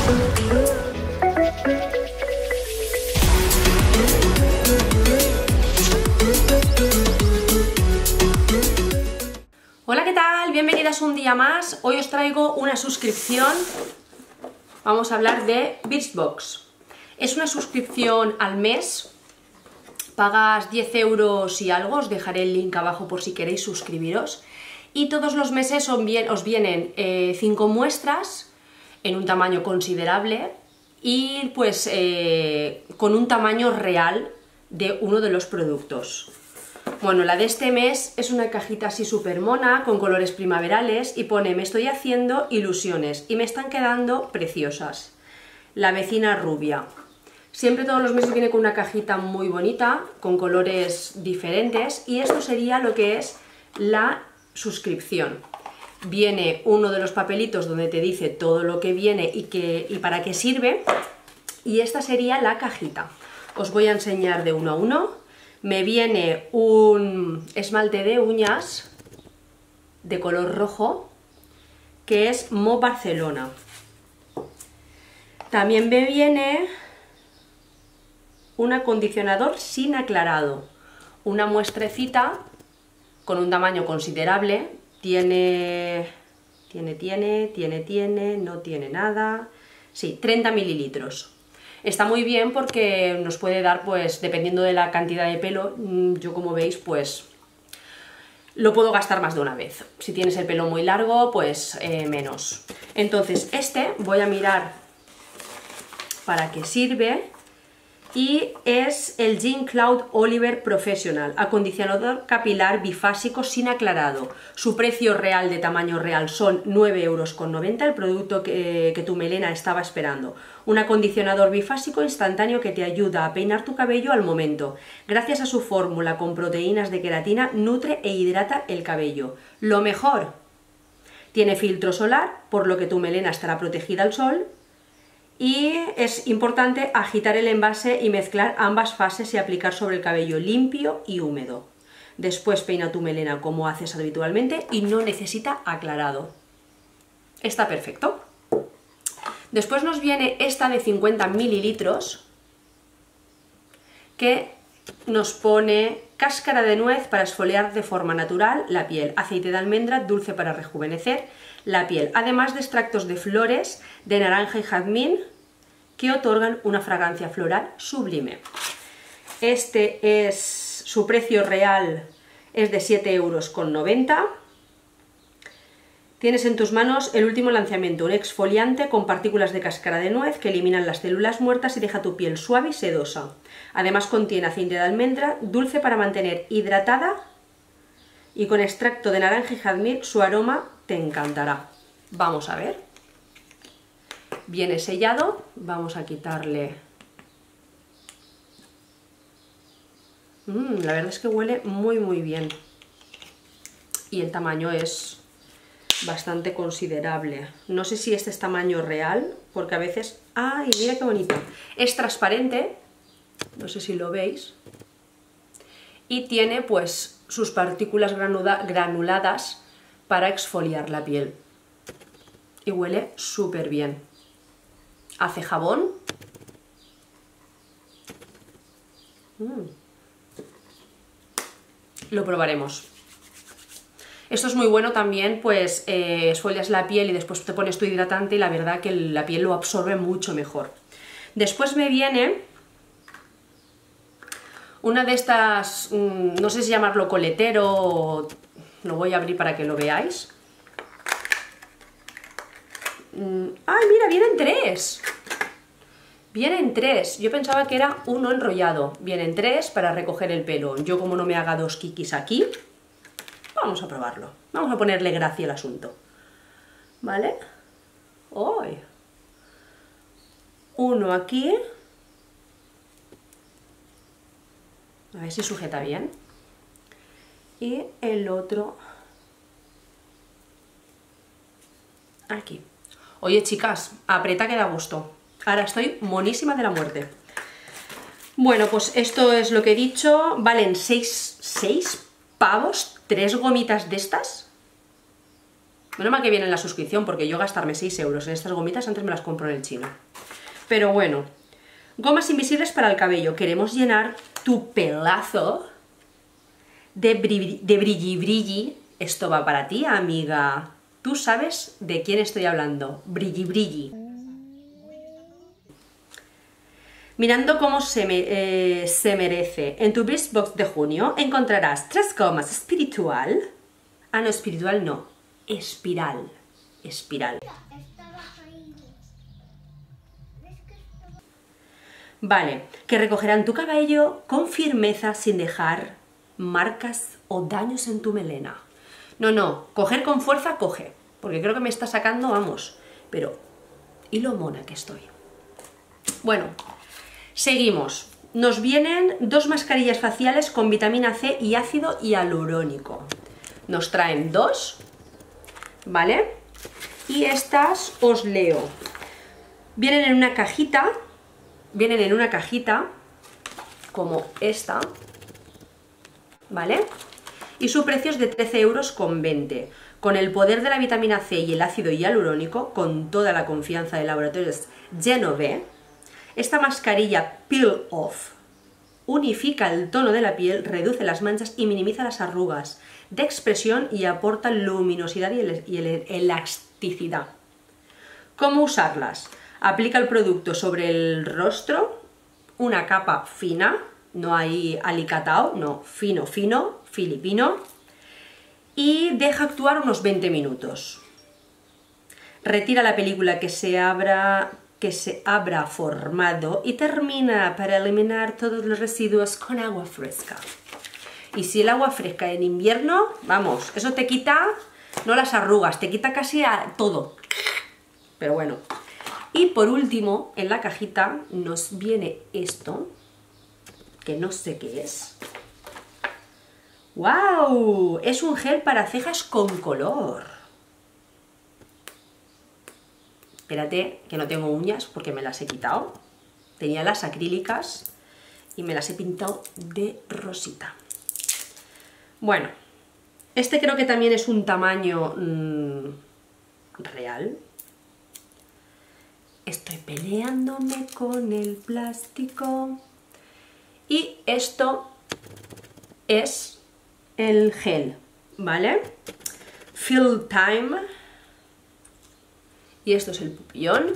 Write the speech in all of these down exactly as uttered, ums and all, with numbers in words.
Hola, ¿qué tal? Bienvenidas un día más. Hoy os traigo una suscripción. Vamos a hablar de Birchbox. Es una suscripción al mes. Pagas diez euros y algo. Os dejaré el link abajo por si queréis suscribiros. Y todos los meses os vienen cinco eh, muestras en un tamaño considerable y pues eh, con un tamaño real de uno de los productos. Bueno, la de este mes es una cajita así súper mona, con colores primaverales, y pone: me estoy haciendo ilusiones y me están quedando preciosas. La vecina rubia. Siempre todos los meses viene con una cajita muy bonita, con colores diferentes, y esto sería lo que es la suscripción. Viene uno de los papelitos donde te dice todo lo que viene y, que, y para qué sirve, y esta sería la cajita. Os voy a enseñar de uno a uno. Me viene un esmalte de uñas de color rojo, que es Mo Barcelona. También me viene un acondicionador sin aclarado, una muestrecita con un tamaño considerable. Tiene, tiene, tiene, tiene, tiene, no tiene nada. Sí, treinta mililitros. Está muy bien porque nos puede dar, pues, dependiendo de la cantidad de pelo, yo como veis, pues, lo puedo gastar más de una vez. Si tienes el pelo muy largo, pues, eh, menos. Entonces, este voy a mirar para qué sirve. Y es el Jean Claude Oliver Professional, acondicionador capilar bifásico sin aclarado. Su precio real de tamaño real son nueve euros con noventa, el producto que, que tu melena estaba esperando. Un acondicionador bifásico instantáneo que te ayuda a peinar tu cabello al momento. Gracias a su fórmula con proteínas de queratina, nutre e hidrata el cabello. Lo mejor, tiene filtro solar, por lo que tu melena estará protegida al sol. Y es importante agitar el envase y mezclar ambas fases y aplicar sobre el cabello limpio y húmedo. Después peina tu melena como haces habitualmente y no necesita aclarado. Está perfecto. Después nos viene esta de cincuenta mililitros que nos pone cáscara de nuez para esfoliar de forma natural la piel, aceite de almendra dulce para rejuvenecer la piel, además de extractos de flores, de naranja y jazmín que otorgan una fragancia floral sublime. Este es su precio real, es de siete euros con noventa. Tienes en tus manos el último lanzamiento, un exfoliante con partículas de cáscara de nuez que eliminan las células muertas y deja tu piel suave y sedosa. Además contiene aceite de almendra dulce para mantener hidratada y con extracto de naranja y jazmín. Su aroma te encantará. Vamos a ver. Viene sellado. Vamos a quitarle. Mm, la verdad es que huele muy muy bien. Y el tamaño es bastante considerable. No sé si este es tamaño real, porque a veces... ¡Ay, mira qué bonito! Es transparente, no sé si lo veis, y tiene pues sus partículas granuladas para exfoliar la piel. Y huele súper bien. Hace jabón. Mm. Lo probaremos. Esto es muy bueno también, pues eh, esfolias la piel y después te pones tu hidratante y la verdad que la piel lo absorbe mucho mejor. Después me viene una de estas, mmm, no sé si llamarlo coletero, o lo voy a abrir para que lo veáis. Mm, ¡ay, mira, vienen tres! Vienen tres. Yo pensaba que era uno enrollado. Vienen tres para recoger el pelo. Yo, como no me haga dos kikis aquí, vamos a probarlo. Vamos a ponerle gracia al asunto. ¿Vale? ¡Ay! Uno aquí. A ver si sujeta bien. Y el otro aquí. Oye, chicas, aprieta que da gusto. Ahora estoy monísima de la muerte. Bueno, pues esto es lo que he dicho. Valen seis pavos, tres gomitas de estas. Menos mal que viene en la suscripción, porque yo gastarme seis euros en estas gomitas antes me las compro en el chino. Pero bueno, gomas invisibles para el cabello. Queremos llenar tu pelazo de, bri de brilli brilli. Esto va para ti, amiga. Tú sabes de quién estoy hablando. Brilli brilli. Mirando cómo se, me, eh, se merece. En tu Beast Box de junio encontrarás tres gomas espiritual. Ah, no, espiritual no. Espiral. Espiral. Vale, que recogerán tu cabello con firmeza sin dejar marcas o daños en tu melena. No, no, coger con fuerza, coge. Porque creo que me está sacando, vamos. Pero, ¿y lo mona que estoy? Bueno, seguimos. Nos vienen dos mascarillas faciales con vitamina C y ácido hialurónico. Nos traen dos, ¿vale? Y estas os leo. Vienen en una cajita, vienen en una cajita como esta, ¿vale? Y su precio es de trece euros con veinte. Con el poder de la vitamina C y el ácido hialurónico, con toda la confianza de Laboratorios Genove, esta mascarilla Peel Off unifica el tono de la piel, reduce las manchas y minimiza las arrugas de expresión y aporta luminosidad y, el, y el, elasticidad. ¿Cómo usarlas? Aplica el producto sobre el rostro, una capa fina, no hay alicatao, no, fino, fino, filipino, y deja actuar unos veinte minutos. Retira la película que se abra, que se habrá formado y termina para eliminar todos los residuos con agua fresca. Y si el agua fresca en invierno, vamos, eso te quita, no las arrugas, te quita casi a todo. Pero bueno. Y por último, en la cajita nos viene esto, que no sé qué es. ¡Wow! Es un gel para cejas con color. Espérate, que no tengo uñas porque me las he quitado. Tenía las acrílicas y me las he pintado de rosita. Bueno, este creo que también es un tamaño mmm, real. Estoy peleándome con el plástico. Y esto es el gel, ¿vale? Fill Time. Y esto es el pupillón.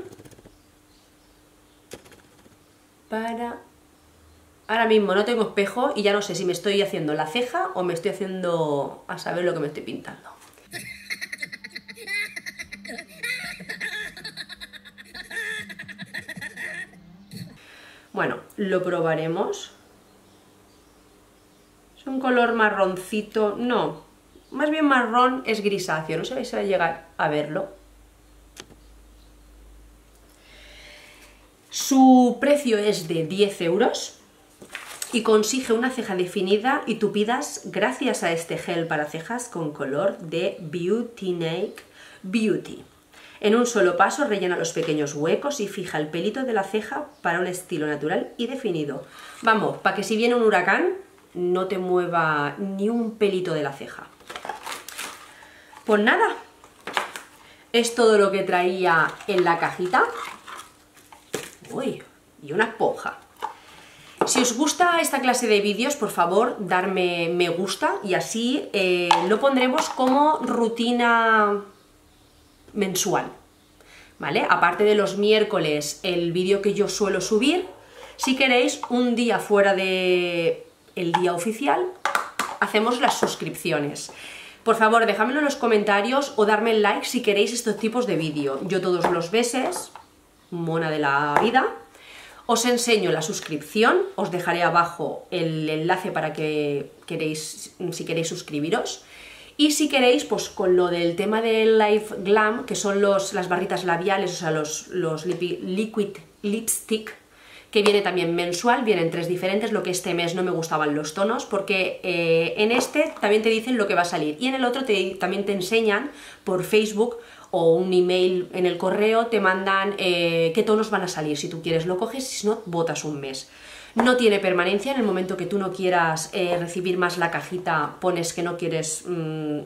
Para... Ahora mismo no tengo espejo y ya no sé si me estoy haciendo la ceja o me estoy haciendo a saber lo que me estoy pintando. Bueno, lo probaremos. Es un color marroncito, no, más bien marrón, es grisáceo, no sé si va a llegar a verlo. Su precio es de diez euros y consigue una ceja definida y tupidas gracias a este gel para cejas con color de Beautynique Beauty. En un solo paso rellena los pequeños huecos y fija el pelito de la ceja para un estilo natural y definido. Vamos, para que si viene un huracán no te mueva ni un pelito de la ceja. Pues nada, es todo lo que traía en la cajita. Uy, y una esponja. Si os gusta esta clase de vídeos, por favor, darme me gusta y así eh, lo pondremos como rutina mensual, ¿vale? Aparte de los miércoles, el vídeo que yo suelo subir, si queréis, un día fuera de el día oficial, hacemos las suscripciones. Por favor, dejadmelo en los comentarios o darme el like si queréis estos tipos de vídeo. Yo todos los meses, mona de la vida, os enseño la suscripción, os dejaré abajo el enlace para que queréis, si queréis suscribiros. Y si queréis, pues con lo del tema del Life Glam, que son los, las barritas labiales, o sea, los, los liquid lipstick, que viene también mensual, vienen tres diferentes, lo que este mes no me gustaban los tonos, porque eh, en este también te dicen lo que va a salir, y en el otro te, también te enseñan por Facebook o un email en el correo, te mandan eh, qué tonos van a salir, si tú quieres lo coges, si no, botas un mes. No tiene permanencia, en el momento que tú no quieras eh, recibir más la cajita, pones que no quieres mmm,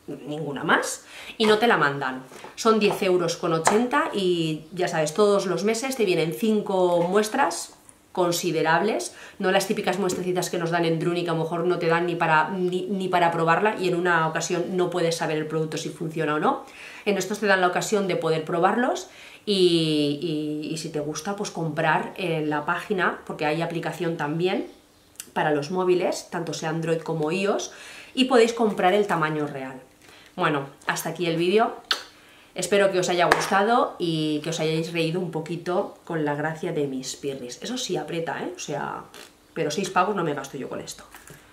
ninguna más, y no te la mandan. Son diez euros con ochenta y ya sabes, todos los meses te vienen cinco muestras considerables, no las típicas muestrecitas que nos dan en Druni, que a lo mejor no te dan ni para, ni, ni para probarla y en una ocasión no puedes saber el producto si funciona o no. En estos te dan la ocasión de poder probarlos y, y, y si te gusta, pues comprar en la página, porque hay aplicación también para los móviles, tanto sea Android como iOS, y podéis comprar el tamaño real. Bueno, hasta aquí el vídeo. Espero que os haya gustado y que os hayáis reído un poquito con la gracia de mis pirris. Eso sí aprieta, ¿eh? O sea, pero seis pavos no me gasto yo con esto.